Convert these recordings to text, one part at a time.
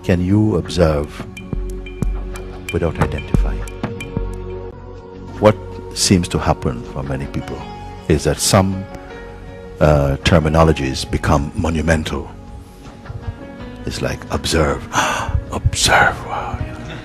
Can you observe without identifying? What seems to happen for many people is that some terminologies become monumental. It's like observe, observe, wow.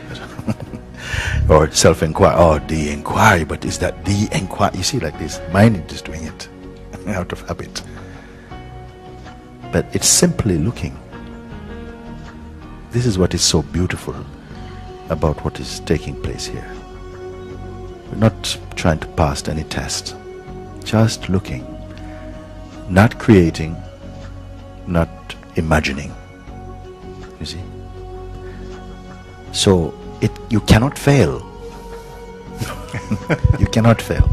Or self-inquiry, oh, the inquiry, but is that the inquiry? You see, like this, mind is just doing it out of habit. But it's simply looking. This is what is so beautiful about what is taking place here. We're not trying to pass any test, just looking, not creating, not imagining. You see? So you cannot fail. You cannot fail.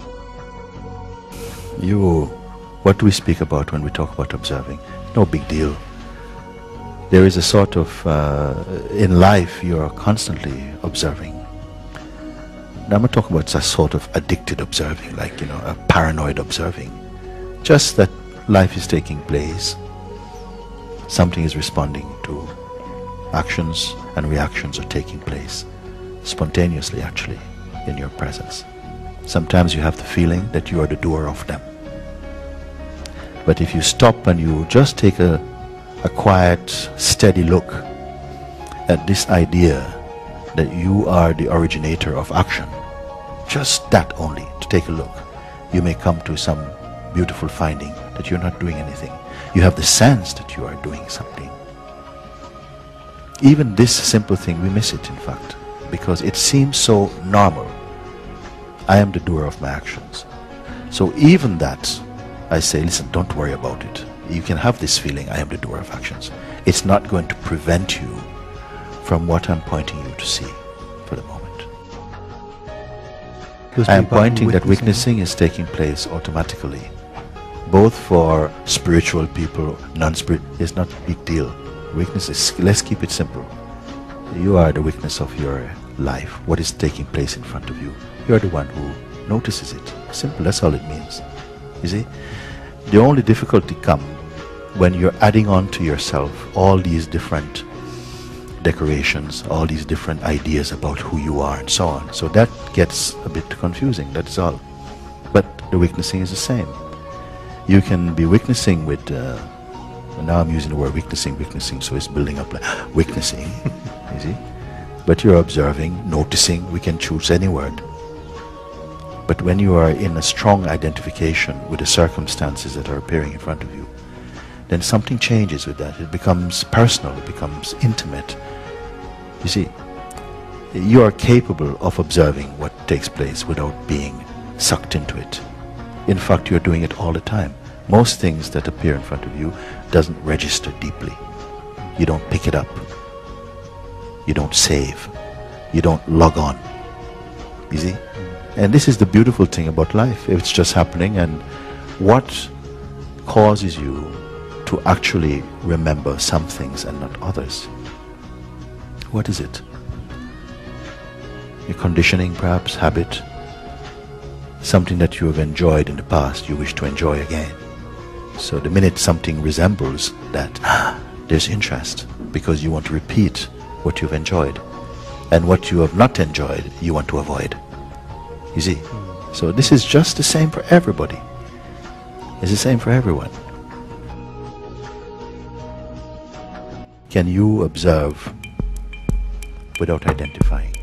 What do we speak about when we talk about observing? No big deal. There is a sort of, in life you are constantly observing. Now I'm not talking about a sort of addicted observing, like, a paranoid observing. Just that life is taking place. Something is responding to. Actions and reactions are taking place spontaneously, actually, in your presence. Sometimes you have the feeling that you are the doer of them. But if you stop and you just take a quiet, steady look at this idea that you are the originator of action, just that only, to take a look, you may come to some beautiful finding that you're not doing anything. You have the sense that you are doing something. Even this simple thing, we miss it, in fact, because it seems so normal. I am the doer of my actions. So even that, I say, listen, don't worry about it. You can have this feeling, I am the doer of actions. It's not going to prevent you from what I'm pointing you to see for the moment. I am pointing that witnessing is taking place automatically, both for spiritual people, non-spiritual. It's not a big deal. Witness is, let's keep it simple. You are the witness of your life, what is taking place in front of you. You are the one who notices it. Simple, that's all it means. You see? The only difficulty comes when you're adding on to yourself all these different decorations, all these different ideas about who you are and so on. So that gets a bit confusing, that's all. But the witnessing is the same. You can be witnessing with, now I'm using the word witnessing, so it's building up like witnessing, you see. But you're observing, noticing, we can choose any word. But when you are in a strong identification with the circumstances that are appearing in front of you, then something changes with that. It becomes personal, it becomes intimate. You see, you are capable of observing what takes place without being sucked into it. In fact, you're doing it all the time. Most things that appear in front of you doesn't register deeply. You don't pick it up. You don't save. You don't log on. You see? And this is the beautiful thing about life. It's just happening, and what causes you to actually remember some things and not others? What is it? Your conditioning, perhaps, habit, something that you have enjoyed in the past you wish to enjoy again. So the minute something resembles that, there's interest, because you want to repeat what you've enjoyed, and what you have not enjoyed you want to avoid. You see? So this is just the same for everybody. It's the same for everyone. Can you observe without identifying?